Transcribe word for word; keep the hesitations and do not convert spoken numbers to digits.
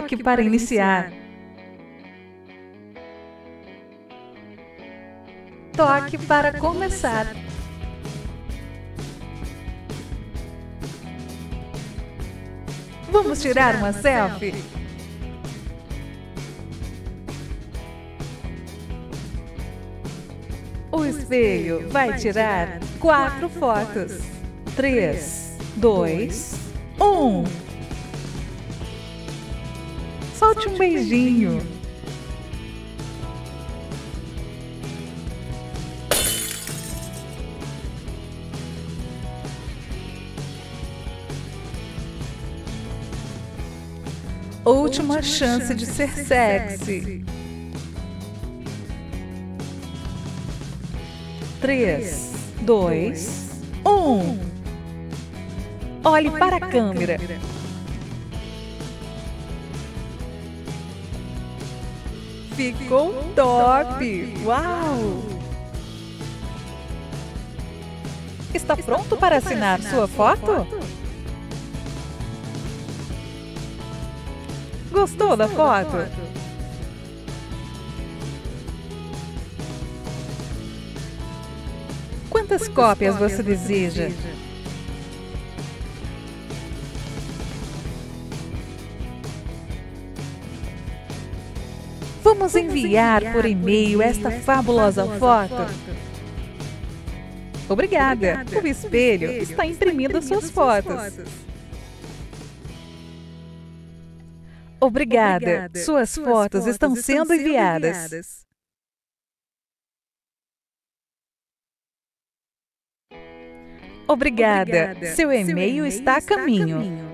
Toque para iniciar. Toque para começar. Vamos tirar uma selfie? O espelho vai tirar quatro fotos. Três, dois, um. Solte um beijinho. Última chance de ser sexy. Três, dois, um. Olhe para a câmera. Ficou top! Uau! Está pronto para assinar sua foto? Gostou da foto? Quantas cópias você deseja? Vamos enviar por e-mail esta fabulosa foto. Obrigada! O espelho está imprimindo suas fotos. Obrigada! Suas fotos estão sendo enviadas. Obrigada! Seu e-mail está a caminho.